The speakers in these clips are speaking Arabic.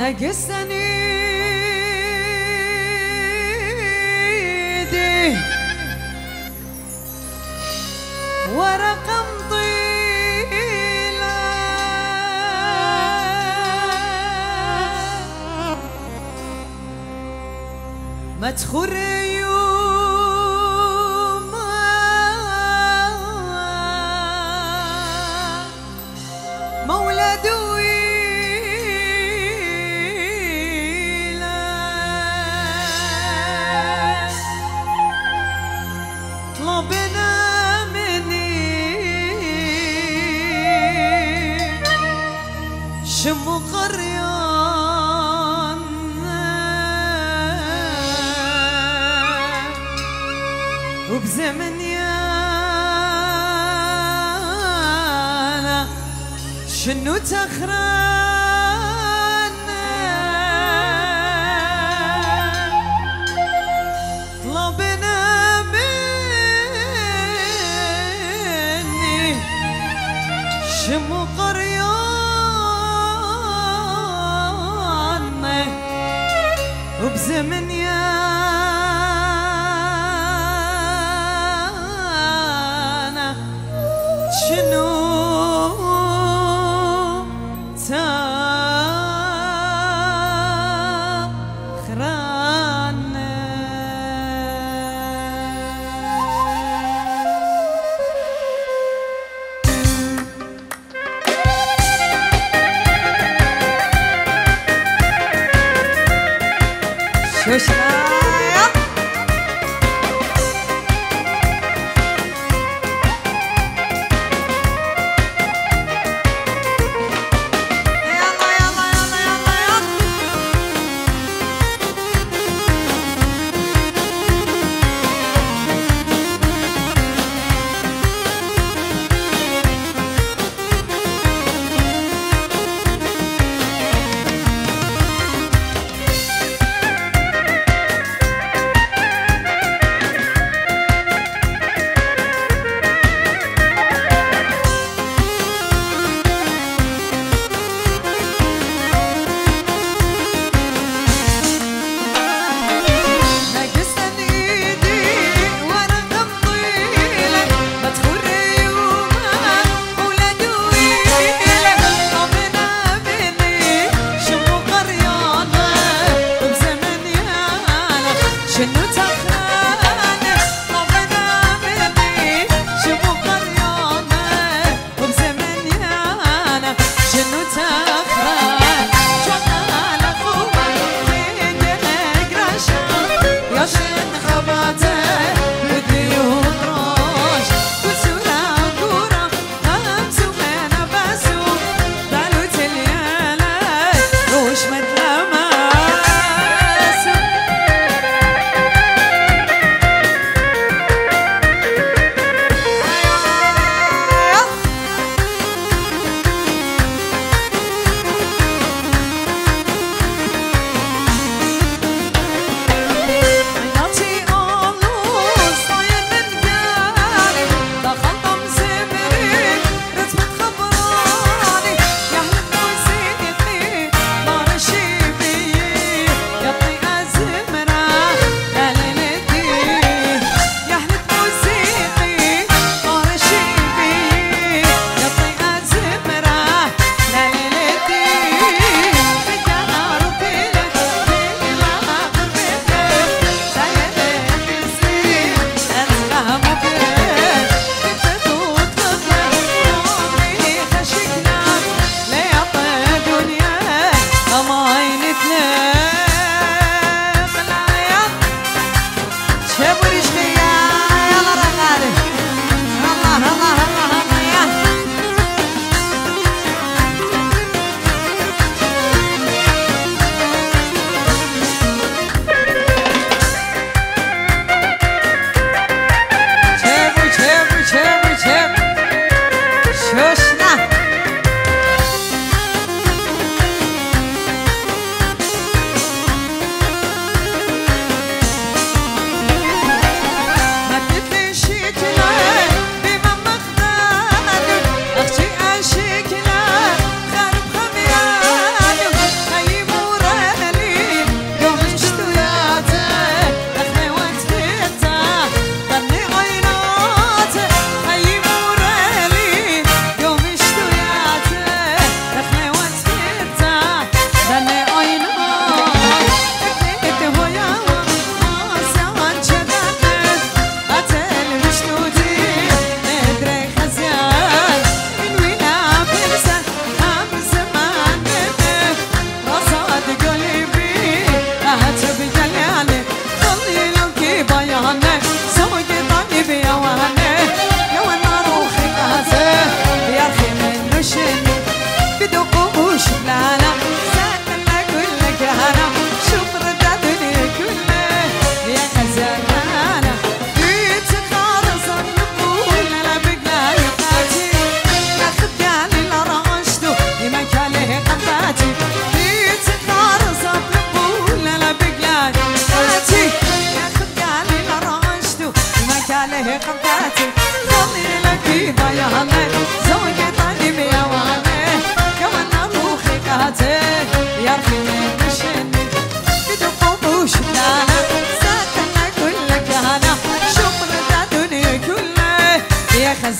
نقصني دي ورقم طيلة ما تخر يوم مولد طلبنا مني شم قريان وبزمن يانا شنو تخران طلبنا شم قريان وبزمن يانا شنو تخران شوشنايا يلا يلا يلا يلا يلا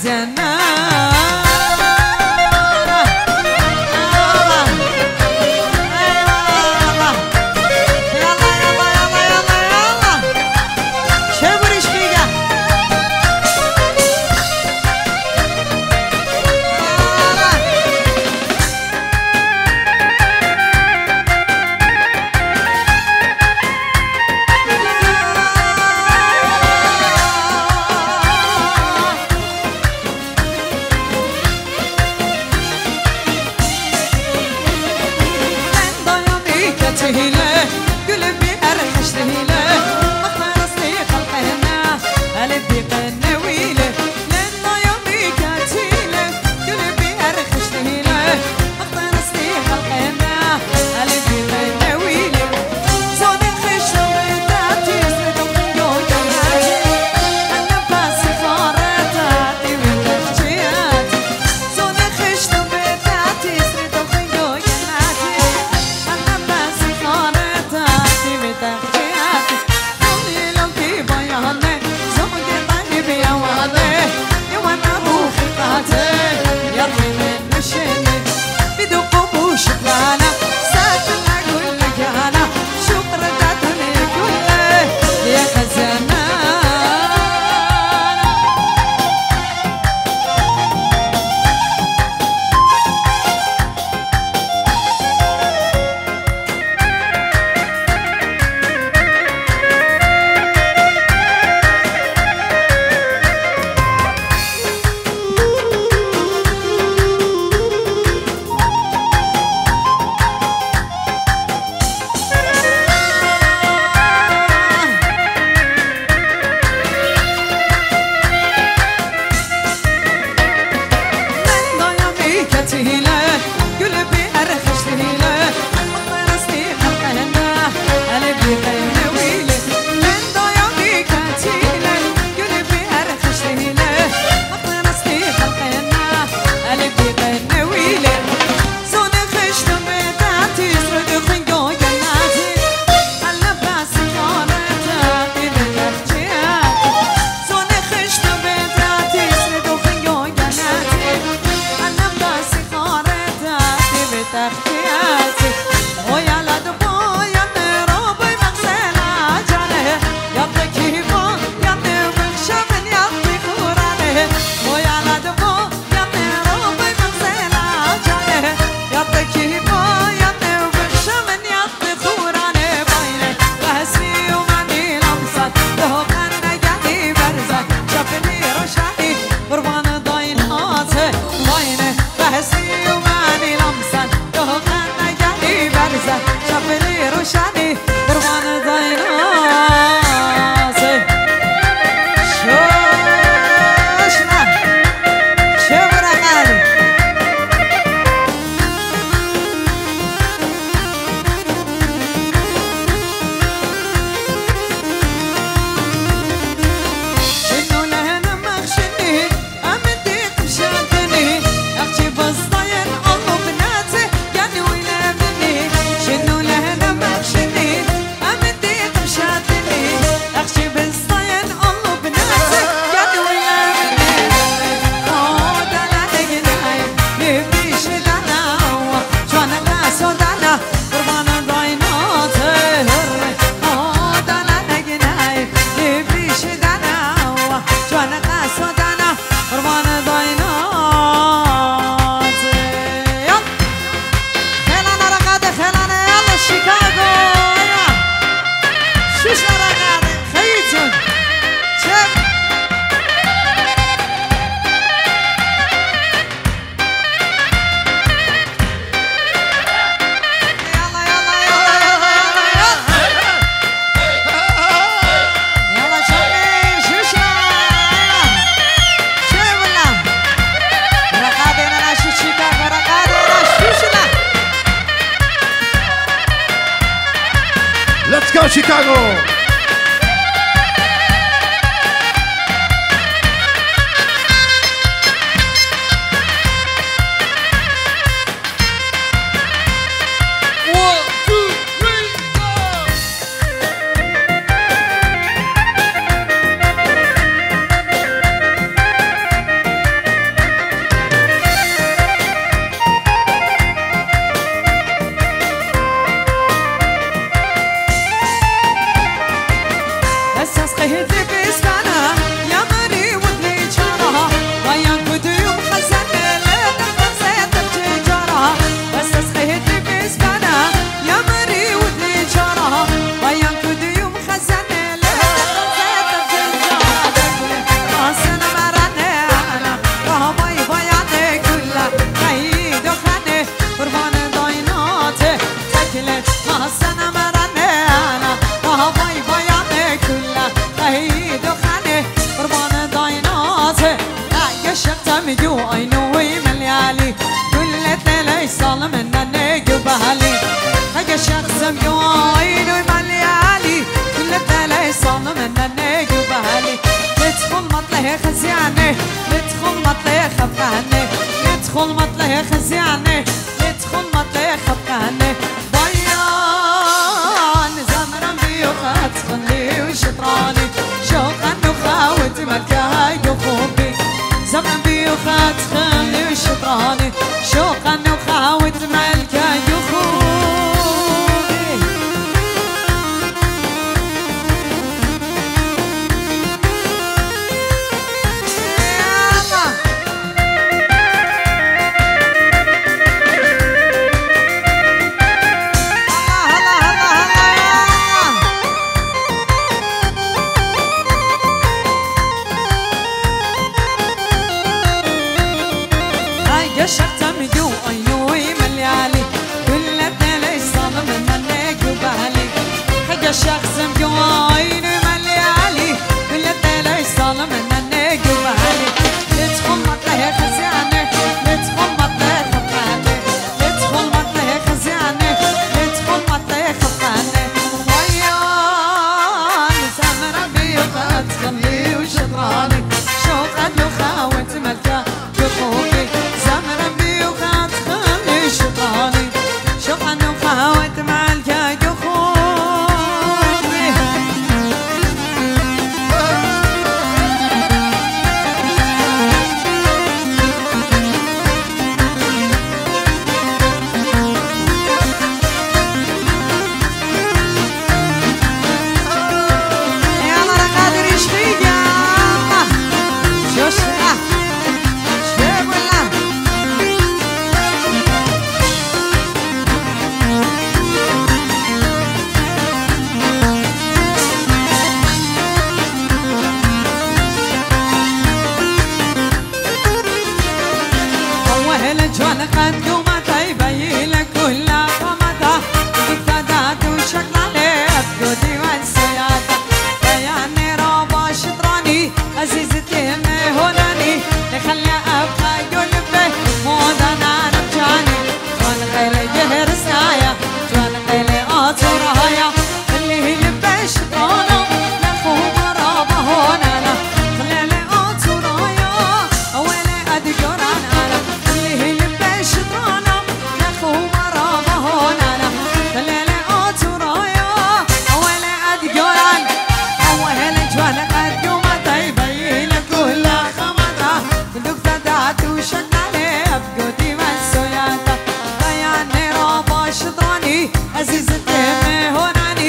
خزانة go Chicago! مطلع خزيانة يدخل مطلع خبقانة ضيان زمرا بيوخات خلي وشطراني شوقا وخاوت ملكاي وخوبي زمرا بيوخات خلي وشطراني شوقا وخاوت ملكاي وخوبي قشرت مدو عيوني مليالي كل الليل صار من النجوى بالي قشرت مدو عيوني مليالي كل الليل صار من النجوى بالي تدخل مطلع خزيانة تدخل مطلع خبانة تدخل مطلع خزيانة تدخل مطلع خبانة ويان زمرا بيوخات خلي وشطراني شوقا وخاوت ملكا بخوفي زمرا بيوخات خلي شطراني شوقا وخاوت ملكا بخوفي جوانا قدومة طيبة لك كلها قمتها اقتدات وشكلاني بجودي والسيادة بياني رابا شطراني عزيزتي هناني نخلي أبقى قلبي مودنا نبجاني جوانا قيلي جهر سايا جوانا قيلي آتورايا اللي هي لبي شطرانة لخوم رابا هنانا خليلي آتورايا أولي أدقران أنا اللي هي شطرانة نخو مرابا هونانا خليلي أوتورايا أولي أدقوران أولي جوانا قدومة طيبة لك كلها خمطة بدك تدات وشكلاني بقودي والسيادة بياني رابا شطراني عزيزتي هوناني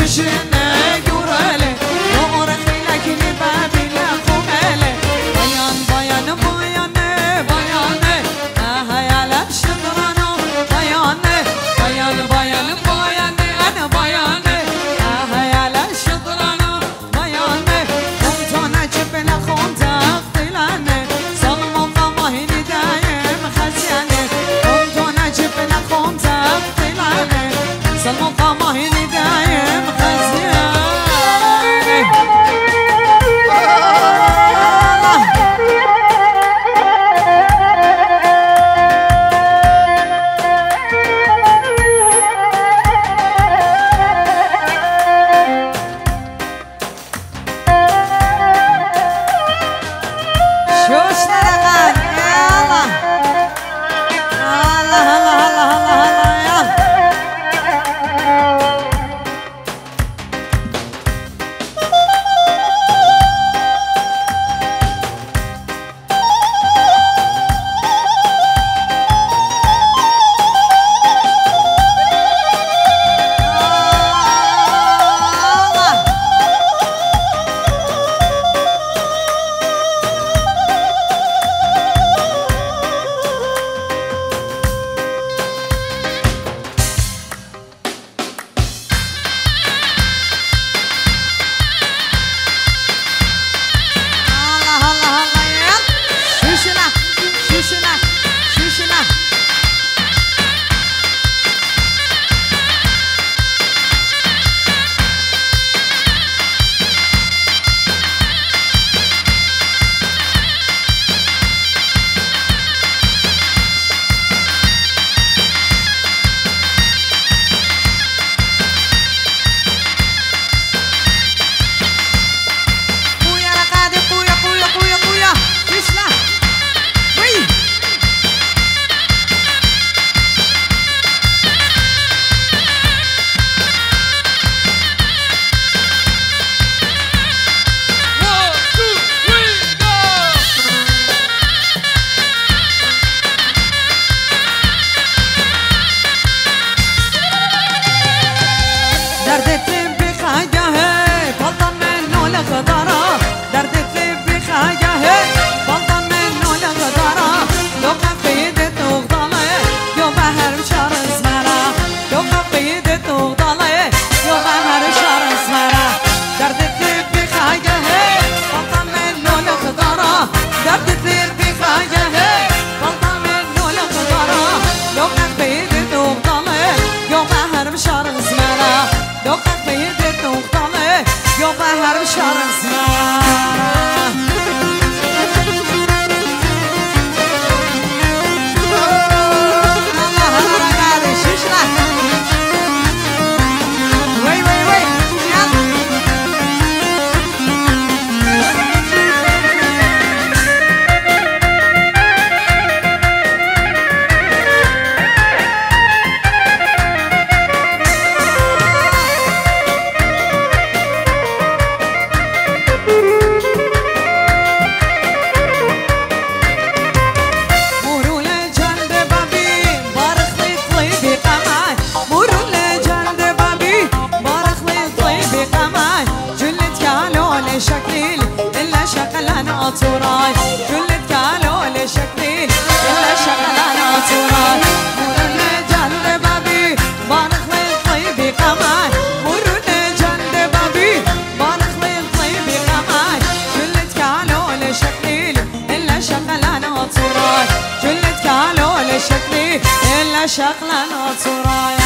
تراي كل قالوا لي شكلي إلا شغلانة تراي مرنا جنب بابي بارخلي طيبي قماي مرنا جنب بابي بارخلي طيبي قماي كل قالوا لي شكلي إلا شغلانة تراي كل قالوا لي شكلي إلا شغلانة تراي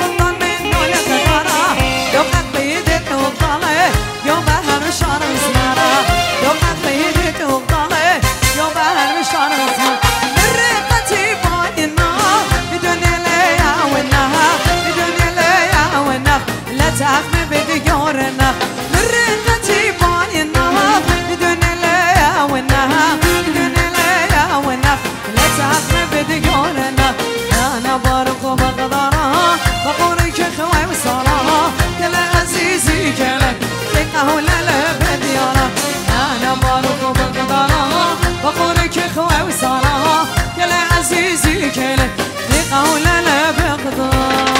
يوم بهر شهر اسمه خوة وصالها كلا عزيزي كلا ثقة ولا لا بقدر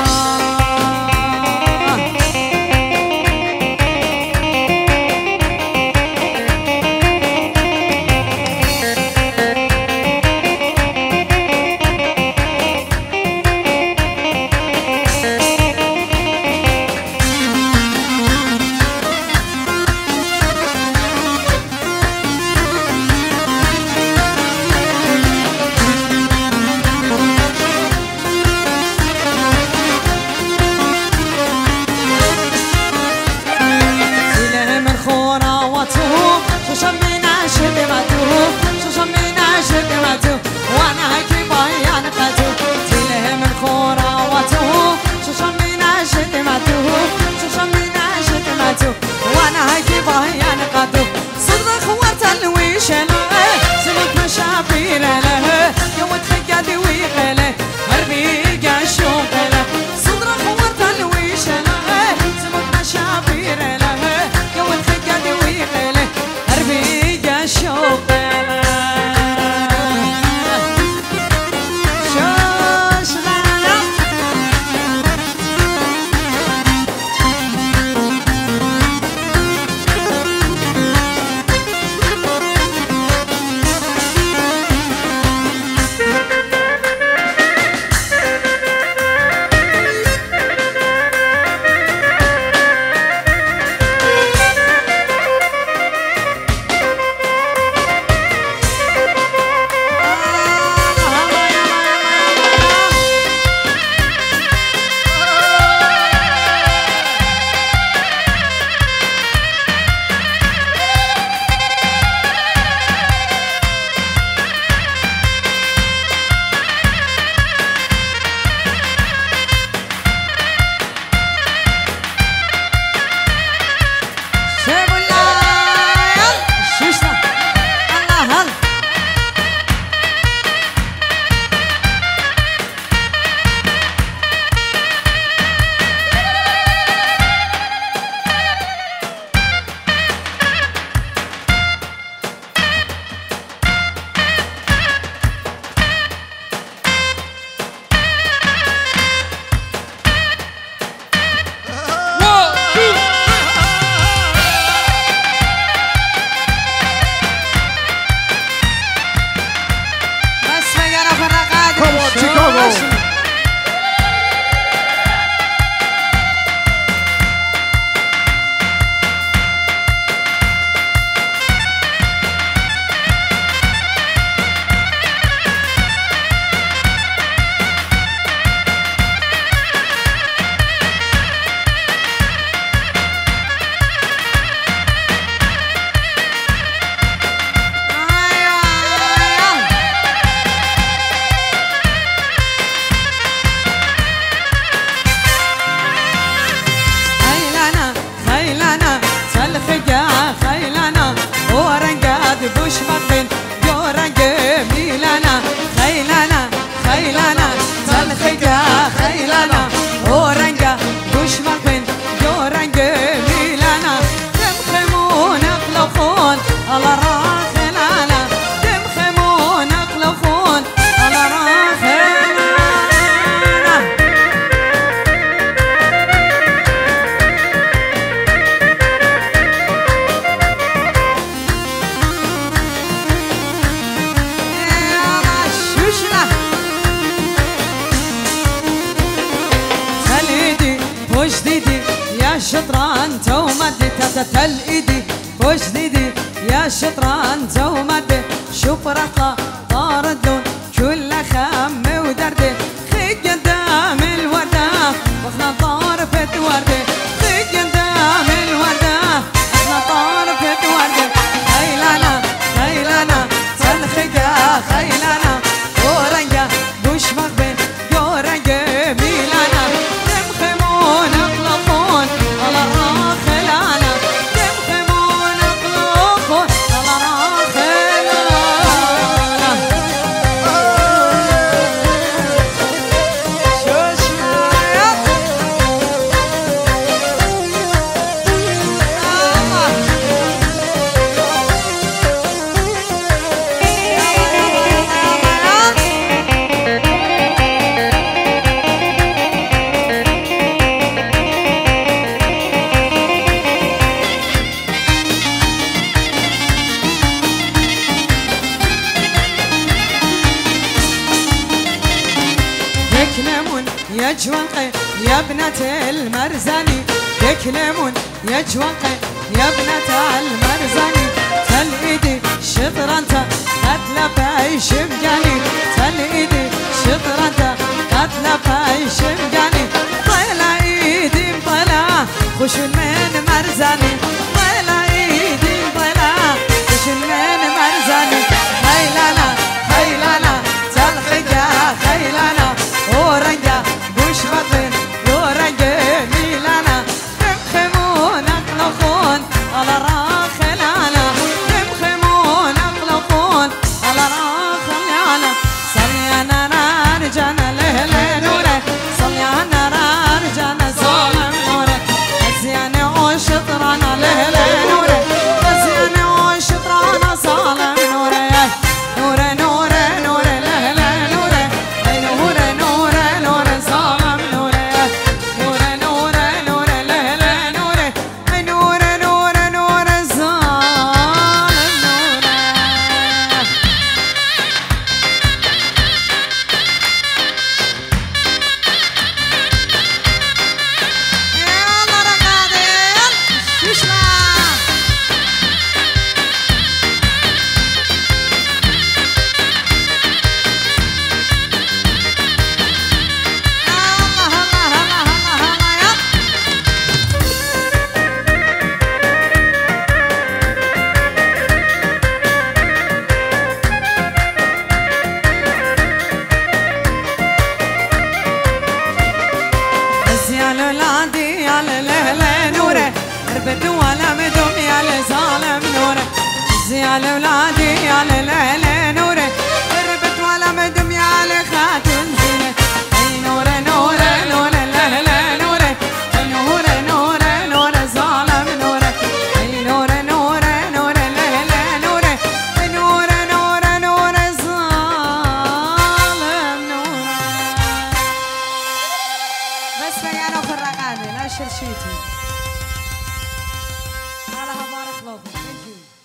شطران تومد تتل ايدي وش ديدي يا شطران تومد شوف رطلة طار اللون كل خم ودردي خي قدام الوردة واخنا طارفة وردة خي قدام الوردة اخنا طارفة وردة خيلانا خيلانا تلخقة خيلانا ورنقة بوش مغبن يورنقة ميلانا تمخمون اقلقون على راخلانا تمخمون اقلقون على راخلانا يا جوانقي يا ابنة المرزاني تكلمون يا جوانقي يا ابنة المرزاني تل ايدي شطرنتا قتلة باي شمجاني تل ايدي شطرنتا قتلة باي شمجاني طيلة ايدي مطيلة خشون من مرزاني طيلة ايدي مطيلة خشون من مرزاني خيلانا خيلانا تلخجا خيلانا ورنجا بوش بطن ورنجا ميلانا تمخمون اقلقون على راخلانا تمخمون اقلقون على راخلانا صليانا نارجانا لهلا نوره صليانا نارجانا صالم نوره غزياني وشطرانا لهلا نوره غزياني وشطرانا صالم نوره نوره نوره نوره لهلا نوره نوره نوره نوره صالم نوره نوره نوره نوره لهلا نوره نوره نوره نوره صالم نوره يلا رقادي يشلا يا اولادي يا ليلى نوره ربت ولا مدم يا لخاتون زينه اي نوره نوره نوره ليلى نوره نوره نوره نوره ظالم نوره اي نوره نوره نوره ليلى نوره نوره نوره نوره ظالم نوره بس بيانو في الرقادي لا شرشيتي الله بارك الله فيك.